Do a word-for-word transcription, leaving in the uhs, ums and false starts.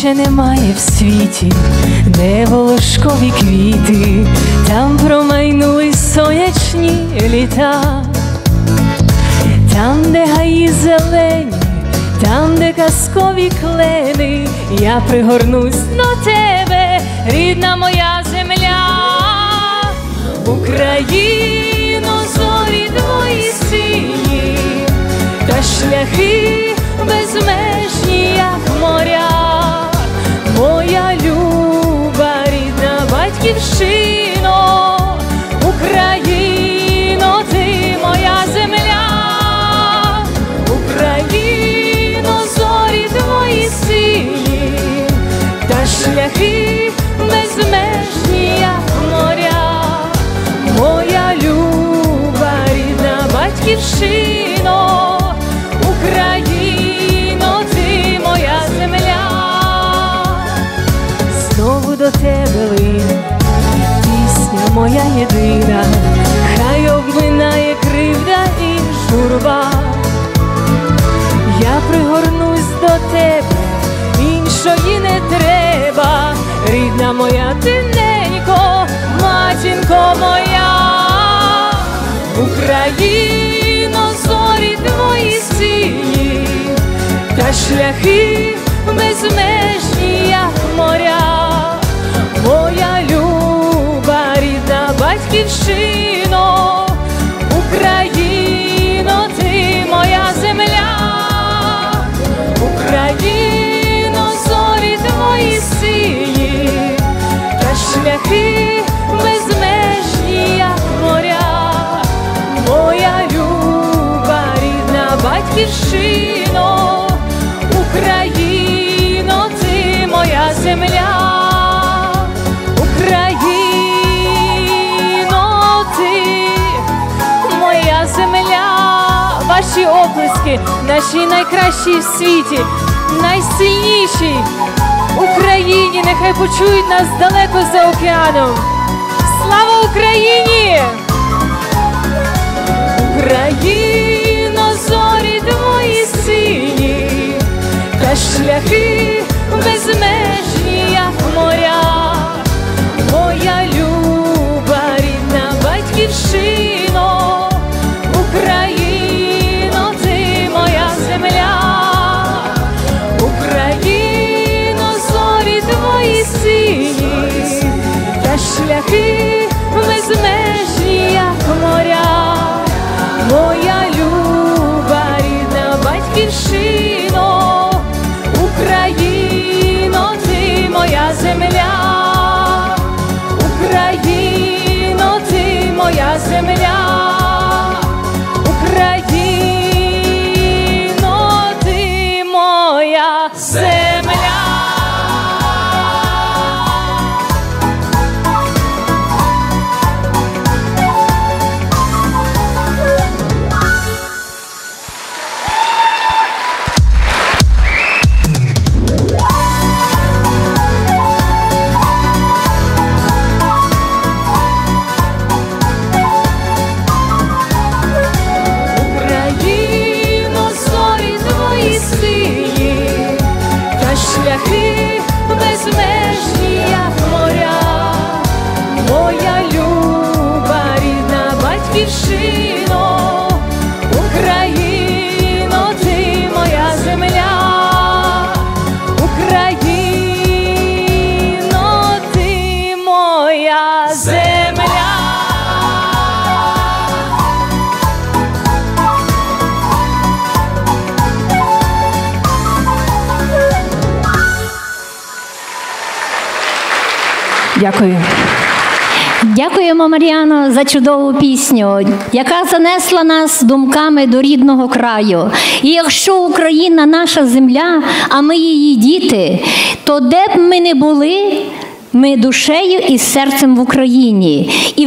ще немає в світі, де волошкові квіти, там промайнули сонячні літа. Там, де гаї зелені, там, де казкові клени, я пригорнусь до тебе, рідна моя земля. Україно, зорі твої сині, та шляхи безмежні, як моря. Моя люба, рідна батьківщино, Україно, ти моя земля. Україно, зорі твої сині, та шляхи безмежні, як моря. Моя люба, рідна батьківщино, Україно, ти моя земля. Знову до тебе лине пісня моя єдина, хай обминає кривда і журба. Я пригорнусь до тебе, іншої не треба, рідна моя ти ненько, матінко моя. Україно, зорі твої сині, та шляхи безмежні, як моря. Моя люба, рідна батьківщино, Україно, ти моя земля. Україно, зорі твої сині, та шляхи безмежні, як моря. Моя люба, рідна батьківщино, Україно, ти моя земля. Україно, ти моя земля. Ваші оплески, наші найкращі в світі, найсильніші Україні, нехай почують нас далеко за океаном. Слава Україні! Україно, зорі твої сині, та шляхи безмежні, як моря. Моя люба, рідна батьківщино, Україно, ти моя земля. Україно, зорі твої сині, та шляхи безмежні, як моря. Моя люба, рідна батьківщино, Україно, ти моя земля. Україно, ти моя земля. Україно, ти моя земля. Шляхи безмежні, як моря. Моя люба, рідна батьківщино, Україно, ти моя земля. Україно, ти моя земля. Дякую. Дякуємо, Мар'яно, за чудову пісню, яка занесла нас думками до рідного краю. І якщо Україна наша земля, а ми її діти, то де б ми не були, ми душею і серцем в Україні. І